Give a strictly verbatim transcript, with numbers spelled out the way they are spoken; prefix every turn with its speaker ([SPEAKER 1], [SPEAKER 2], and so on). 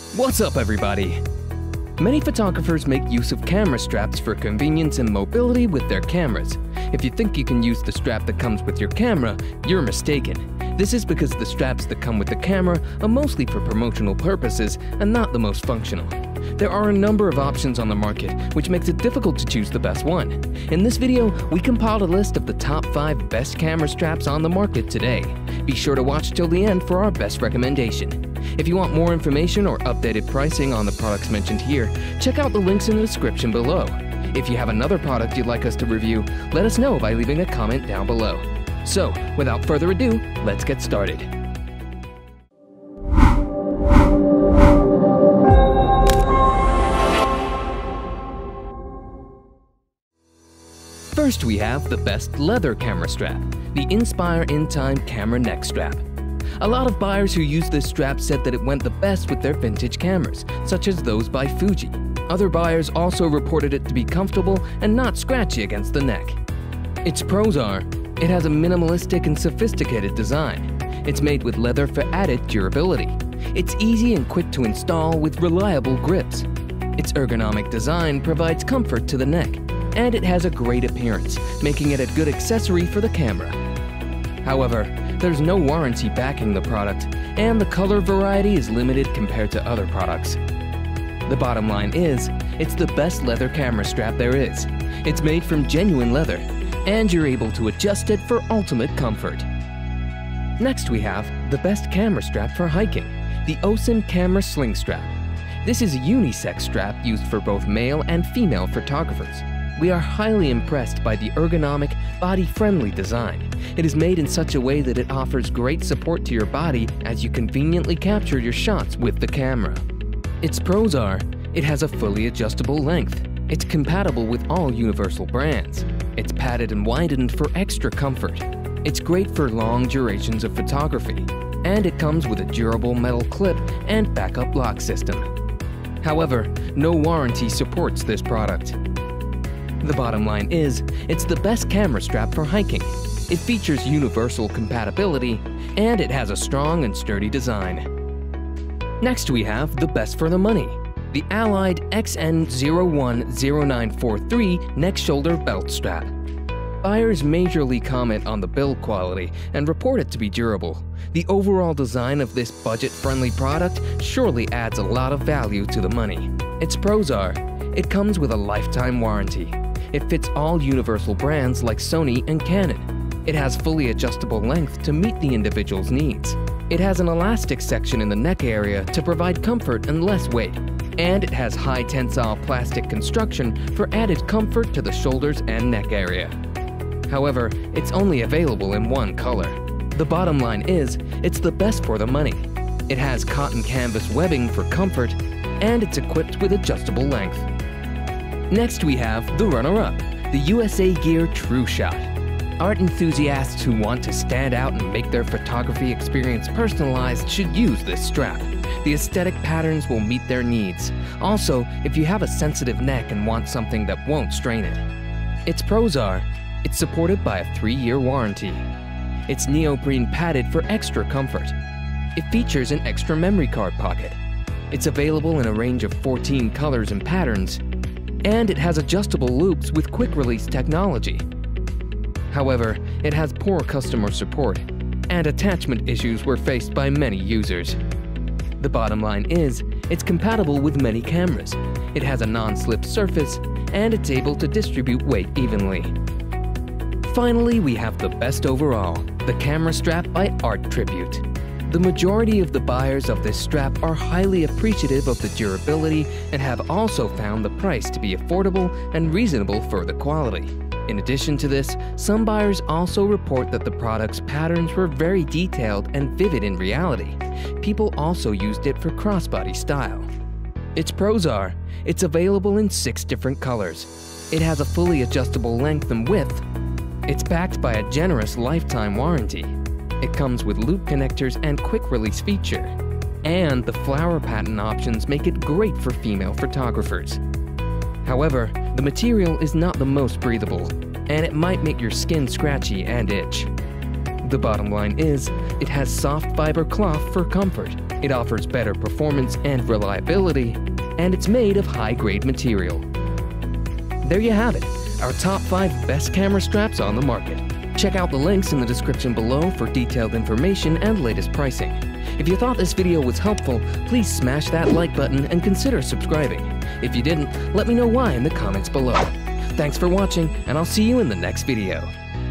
[SPEAKER 1] What's up, everybody? Many photographers make use of camera straps for convenience and mobility with their cameras. If you think you can use the strap that comes with your camera, you're mistaken. This is because the straps that come with the camera are mostly for promotional purposes and not the most functional. There are a number of options on the market, which makes it difficult to choose the best one. In this video, we compiled a list of the top five best camera straps on the market today. Be sure to watch till the end for our best recommendation. If you want more information or updated pricing on the products mentioned here, check out the links in the description below. If you have another product you'd like us to review, let us know by leaving a comment down below. So, without further ado, let's get started. First, we have the best leather camera strap, the Inspire In-Time Camera Neck Strap. A lot of buyers who use this strap said that it went the best with their vintage cameras, such as those by Fuji. Other buyers also reported it to be comfortable and not scratchy against the neck. Its pros are, it has a minimalistic and sophisticated design. It's made with leather for added durability. It's easy and quick to install with reliable grips. Its ergonomic design provides comfort to the neck, and it has a great appearance, making it a good accessory for the camera. However, there's no warranty backing the product, and the color variety is limited compared to other products. The bottom line is, it's the best leather camera strap there is. It's made from genuine leather, and you're able to adjust it for ultimate comfort. Next, we have the best camera strap for hiking, the Osin Camera Sling Strap. This is a unisex strap used for both male and female photographers. We are highly impressed by the ergonomic, body-friendly design. It is made in such a way that it offers great support to your body as you conveniently capture your shots with the camera. Its pros are, it has a fully adjustable length. It's compatible with all Universal brands. It's padded and widened for extra comfort. It's great for long durations of photography. And it comes with a durable metal clip and backup lock system. However, no warranty supports this product. The bottom line is, it's the best camera strap for hiking. It features universal compatibility, and it has a strong and sturdy design. Next, we have the best for the money, the Allied X N zero one zero nine four three Neck Shoulder Belt Strap. Buyers majorly comment on the build quality and report it to be durable. The overall design of this budget-friendly product surely adds a lot of value to the money. Its pros are, it comes with a lifetime warranty. It fits all Universal brands like Sony and Canon. It has fully adjustable length to meet the individual's needs. It has an elastic section in the neck area to provide comfort and less weight. And it has high tensile plastic construction for added comfort to the shoulders and neck area. However, it's only available in one color. The bottom line is, it's the best for the money. It has cotton canvas webbing for comfort, and it's equipped with adjustable length. Next, we have the runner-up, the U S A Gear True Shot. Art enthusiasts who want to stand out and make their photography experience personalized should use this strap. The aesthetic patterns will meet their needs. Also, if you have a sensitive neck and want something that won't strain it. Its pros are, it's supported by a three-year warranty. It's neoprene padded for extra comfort. It features an extra memory card pocket. It's available in a range of fourteen colors and patterns. And it has adjustable loops with quick-release technology. However, it has poor customer support, and attachment issues were faced by many users. The bottom line is, it's compatible with many cameras. It has a non-slip surface, and it's able to distribute weight evenly. Finally, we have the best overall, the camera strap by Art Tribute. The majority of the buyers of this strap are highly appreciative of the durability and have also found the price to be affordable and reasonable for the quality. In addition to this, some buyers also report that the product's patterns were very detailed and vivid in reality. People also used it for crossbody style. Its pros are, it's available in six different colors. It has a fully adjustable length and width. It's backed by a generous lifetime warranty. It comes with loop connectors and quick-release feature. And the flower pattern options make it great for female photographers. However, the material is not the most breathable, and it might make your skin scratchy and itch. The bottom line is, it has soft fiber cloth for comfort, it offers better performance and reliability, and it's made of high-grade material. There you have it, our top five best camera straps on the market. Check out the links in the description below for detailed information and latest pricing. If you thought this video was helpful, please smash that like button and consider subscribing. If you didn't, let me know why in the comments below. Thanks for watching, and I'll see you in the next video.